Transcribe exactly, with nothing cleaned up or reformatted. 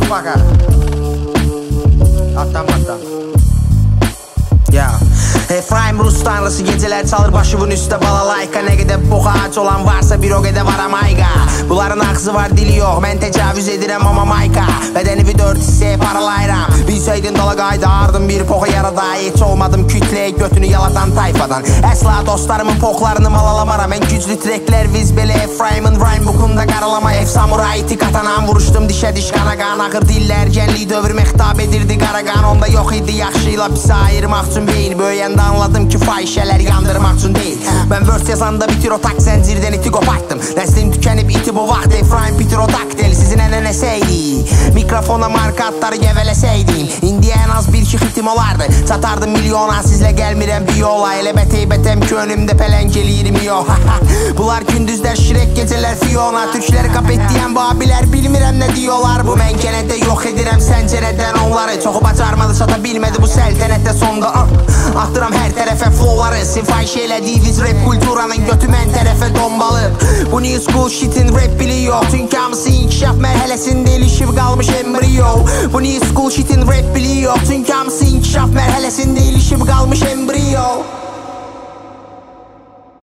motherfucker. Attan attan. Ya Efraim Rus tanrısı geceler çalır başımın üstte balalayka. Ne gidip boka aç olan varsa bir o gede var amayga. Bunların ağzı var dili yok, ben tecavüz edirem ama mayka. Bedeni bir dört hisseye paralayram. Bilseydin dalagayda ardım bir poka yarada. Hiç olmadım kütleye götünü yalatan tayfadan. Əsla dostlarımın poklarını malalamaram. En güclü trekler viz bele Efraim'in rhyme bukunda qaralama. Ev samuray iti katanan vuruştum dişe diş kana kan. Ağır diller genliği dövür mehtap edirdi qaragan. Onda yok idi yaxşıyla pis ayırmaq üçün beyin. Böyüyəndə anladım ki fahişələr yandırmaq üçün deyil. Ben verse yazanda bitir o tak zəncirdən iti qopartdım. Nəslim tükənib iti bu vaxt Efraim bitir o daktel sizin ənənəsəydi. Mikrofona marka atları gevələsəydim. İndiyə en az bir iki xitim olardı. Satardım milyona sizlə gəlmirəm bir yola. Elə bətey-bətəm ki önümdə pələngəliyirmi yox. Bunlar gündüzlər şirek gecelər Fiona. Türkləri kap etdiyen babilər bilmirəm nə diyorlar. Bu mənkənədə yox edirəm səncərədən onları. Çoxu bacarmadı çata bilmədi bu səltənətdə sonda. Attıram her tərəfə flowları. Sifayiş elədiyiz rap kulturanın götü mən tərəfə dombalıb. Bu new school shitin rap bili yok. Çünkü hamısı inkişaf mərhələsində ilişib qalmış embriyo. Bu new school shitin rap bili yok. Çünkü hamısı inkişaf mərhələsində ilişib qalmış embriyo.